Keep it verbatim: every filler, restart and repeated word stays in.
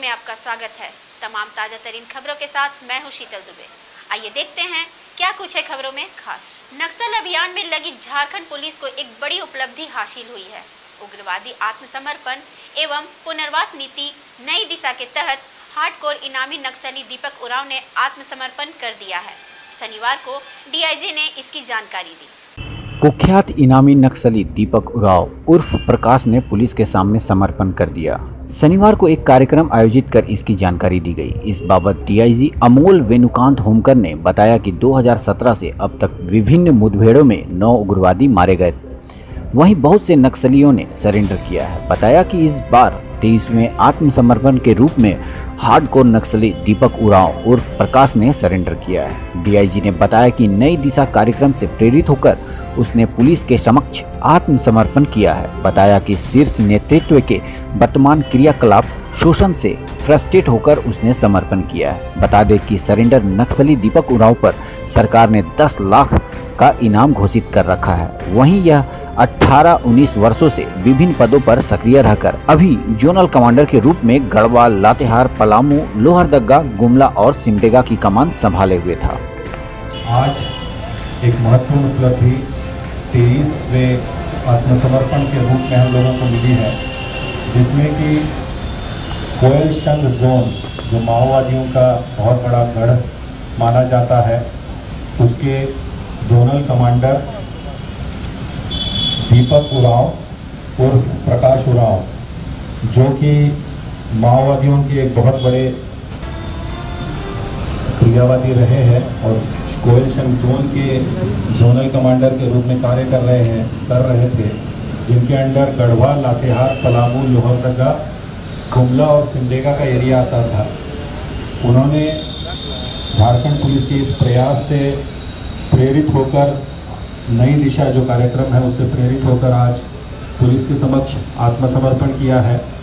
में आपका स्वागत है। तमाम ताजा तरीन खबरों के साथ मैं हूं शीतल दुबे। आइए देखते हैं क्या कुछ है खबरों में खास। नक्सल अभियान में लगी झारखंड पुलिस को एक बड़ी उपलब्धि हासिल हुई है। उग्रवादी आत्मसमर्पण एवं पुनर्वास नीति नई दिशा के तहत हार्डकोर इनामी नक्सली दीपक उरांव ने आत्मसमर्पण कर दिया है। शनिवार को डीआईजी ने इसकी जानकारी दी। कुख्यात इनामी नक्सली दीपक उरांव उर्फ प्रकाश ने पुलिस के सामने समर्पण कर दिया। शनिवार को एक कार्यक्रम आयोजित कर इसकी जानकारी दी गई। इस बाबत डीआईजी अमोल वेणुकांत होमकर ने बताया कि दो हज़ार सत्रह से अब तक विभिन्न मुठभेड़ों में नौ उग्रवादी मारे गए, वहीं बहुत से नक्सलियों ने सरेंडर किया है। बताया कि इस बार तेईसवें आत्मसमर्पण के रूप में हार्डकोर नक्सली दीपक उरांव उर्फ प्रकाश ने सरेंडर किया है। डीआईजी ने बताया कि नई दिशा कार्यक्रम से प्रेरित होकर उसने पुलिस के समक्ष आत्मसमर्पण किया है। बताया कि शीर्ष नेतृत्व के वर्तमान क्रियाकलाप शोषण से फ्रस्ट्रेट होकर उसने समर्पण किया है। बता दें कि सरेंडर नक्सली दीपक उरांव पर सरकार ने दस लाख का इनाम घोषित कर रखा है। वहीं यह अठारह उन्नीस वर्षों से विभिन्न पदों पर सक्रिय रहकर अभी जोनल कमांडर के रूप में गढ़वा, लातेहार, पलामू, लोहरदगा, गुमला और सिमडेगा की कमान संभाले हुए था। आज एक महत्वपूर्ण उपलब्धि तेईसवें आत्मसमर्पण के रूप में हम लोगों को मिली है, जिसमें कि कोयल संघ जोन जो माओवादियों का बहुत बड़ा गढ़ माना जाता है, उसके जोनल कमांडर दीपक उरांव उर्फ प्रकाश उरांव, जो कि माओवादियों के एक बहुत बड़े क्रियावादी रहे हैं और कोयल संघ जोन के जोनल कमांडर के रूप में कार्य कर रहे हैं कर रहे थे जिनके अंडर गढ़वा, लातेहार, पलामू, लोहरदगा, गुमला और सिमडेगा का एरिया आता था। उन्होंने झारखंड पुलिस के इस प्रयास से प्रेरित होकर नई दिशा जो कार्यक्रम है उससे प्रेरित होकर आज पुलिस के समक्ष आत्मसमर्पण किया है।